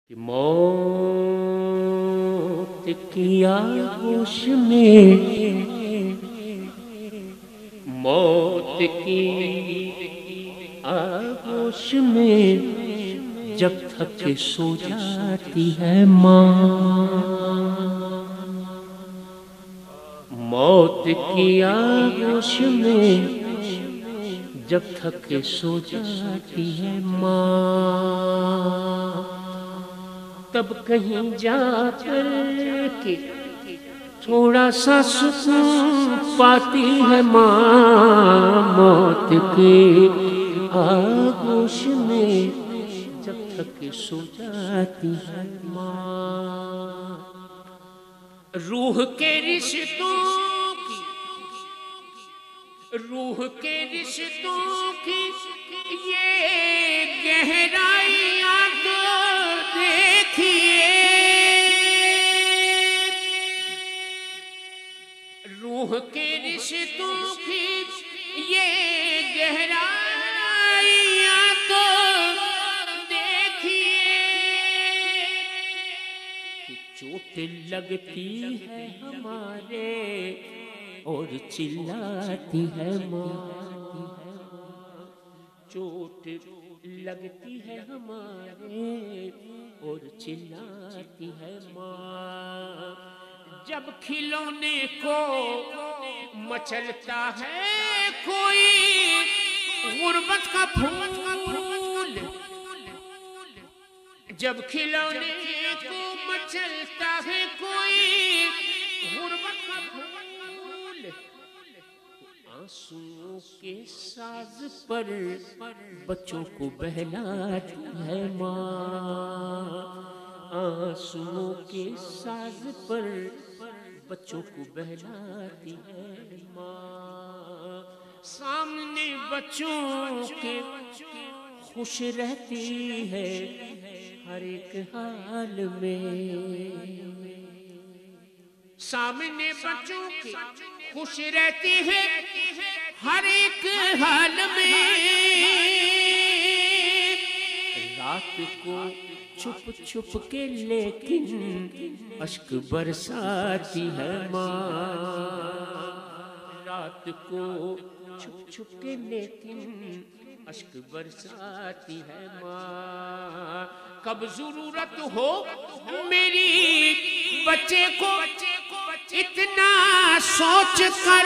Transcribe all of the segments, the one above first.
موت کی آغوش میں، موت کی آغوش میں جب تھک سو جاتی ہے ماں، موت کی آغوش میں جب تھک سو جاتی ہے ماں، تب کہیں جا کر کے تھوڑا سا سکون پاتی ہے ماں، موت کی آغوش میں جب تک سو جاتی ہے ماں، روح کے رشتوں کی، روح کے رشتوں کی یہ گہرائیاں تو دیکھیے، روح کے رشتوں کی یہ گہرائیاں تو دیکھیے، کہ چوٹ لگتی ہے ہمارے اور چلاتی ہے ماں، چوٹ لگتی ہے ہمارے اور چلاتی ہے ماں، جب کھلونے کو مچلتا ہے کوئی غربت کا پھول، جب کھلونے کو مچلتا ہے کوئی غربت کا پھول، آنسوؤں کے ساز پر بچوں کو بہلاتی ہے ماں، آنسوؤں کے ساز پر بچوں کو بہلاتی ہے ماں، سامنے بچوں کے خوش رہتی ہے ہر ایک حال میں، سامنے بچوں کے خوش رہتی ہے ہر ایک حال میں، رات کو چھپ چھپ کے لیکن اشک برساتی ہے ماں، رات کو چھپ چھپ کے لیکن اشک برساتی ہے ماں، کب ضرورت ہو میری بچے کو اتنا سوچ کر،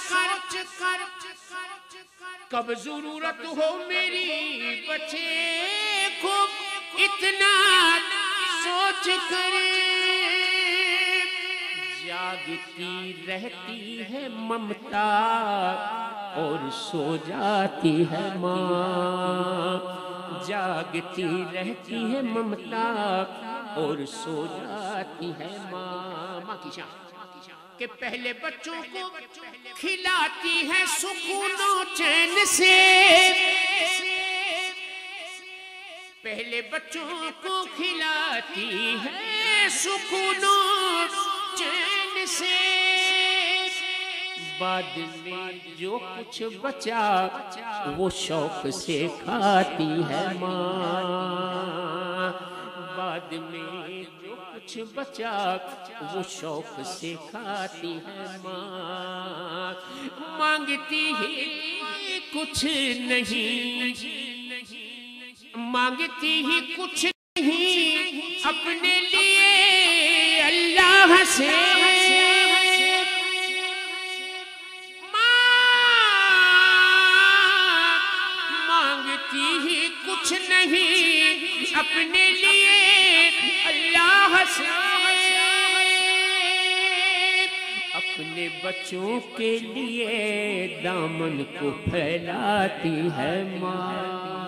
کب ضرورت ہو میری بچے کو اتنا سوچ کر، جاگتی رہتی ہے ممتا اور سو جاتی ہے ماں، جاگتی رہتی ہے ممتا اور سو جاتی ہے ماں، ماں کی شان کہ پہلے بچوں کو کھلاتی ہے سکون و چین سے، پہلے بچوں کو کھلاتی ہے سکون و چین سے، بعد میں جو کچھ بچا وہ شوق سے کھاتی ہے ماں، بعد میں جو کچھ بچا وہ شوق سے کھاتی ہے ماں، مانگتی ہی کچھ نہیں، مانگتی ہی کچھ نہیں اپنے لیے اللہ سے، مانگتی ہی کچھ نہیں اپنے لیے اللہ سے، اپنے بچوں کے لیے دامن کو پھیلاتی ہے ماں،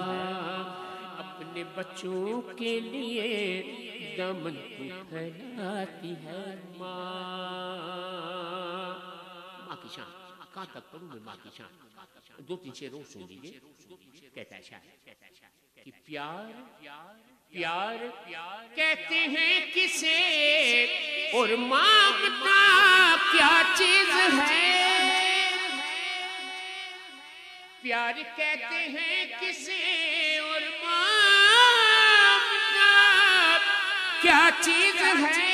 اپنے بچوں کے لیے دامن کو پھیلاتی ہے ماں، ماں کی شان کہاں تک پڑھوں میں ماں کی شان، دو تین شعر اور سن لیجیے، کہتا ہے شاعر کہ پیار پیار کہتے ہیں کسے اور مامتا کیا چیز ہے، پیار کہتے ہیں کسے اور مامتا کیا چیز ہے؟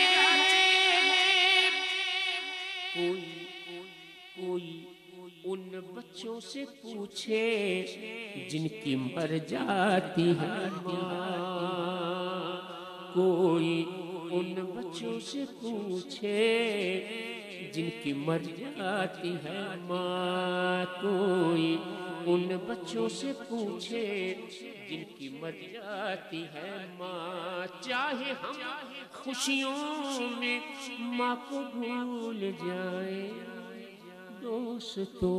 کوئی ان بچوں سے پوچھے جن کی مر جاتی ہے ماں، کوئی ان بچوں سے پوچھے جن کی مر جاتی ہے ماں، کوئی ان بچوں سے پوچھے جن کی مر جاتی ہے ماں۔ چاہے ہم خوشیوں میں ماں کو بھول جائیں دوستو،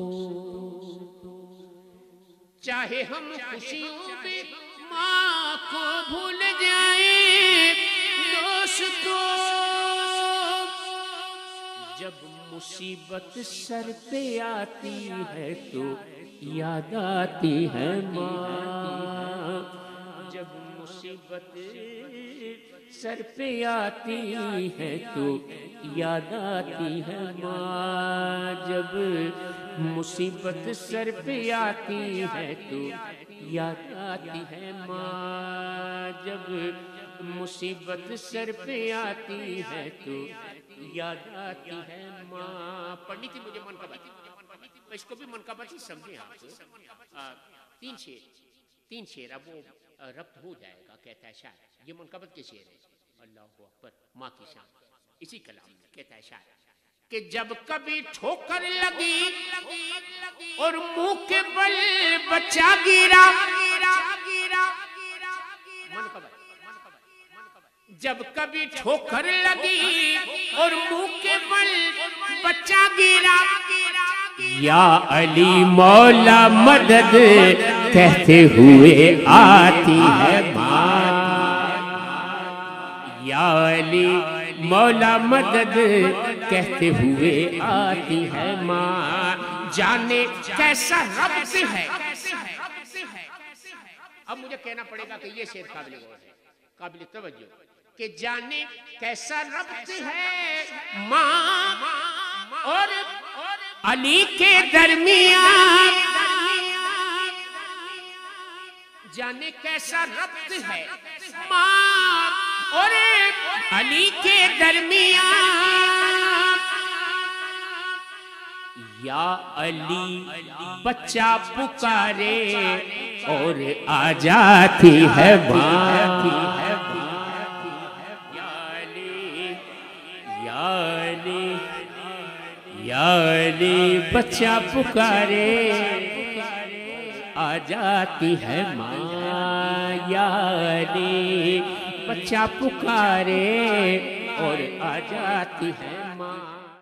چاہے ہم خوشیوں میں ماں کو بھول جائیں دوستو، جب مصیبت سر پہ آتی ہے تو یاد آتی ہے ماں، جب مصیبت سر پہ آتی ہے تو یاد آتی ہے ماں، جب مصیبت سر پہ آتی ہے تو یاد آتی ہے ماں، جب مصیبت سر پہ آتی ہے تو یاد آتی ہے ماں۔ پڑھنی تھی مجھے منقبت، اس کو بھی منقبت ہی سمجھیں آپ۔ تین شعر اب وہ ربط ہو جائے گا۔ کہتا ہے شاعر، یہ منقبت کے شعر ہے، اللہ اکبر، ماں کی شان، اسی کلام میں کہتا ہے شاعر کہ جب کبھی ٹھوکر لگی اور منہ کے بل بچہ گرا، جب کبھی ٹھوکر لگی اور منہ کے بل بچہ گرا، یا علی مولا مدد کہتے ہوئے آتی ہے ماں، یا علی مولا مدد کہتے ہوئے آتی ہے ماں۔ جانے کیسا ربط ہے، اب مجھے کہنا پڑے گا کہ یہ شعر قابل غور ہے، قابل توجہ، کہ جانے کیسا ربط ہے ماں اور علی کے درمیان، جانے کیسا ربط ہے ماں اور علی کے درمیان، یا علی بچہ پکارے اور آ جاتی ہے ماں، یا علی بچہ پکارے آ جاتی ہے ماں، یا علی بچہ پکارے اور آ جاتی ہے ماں۔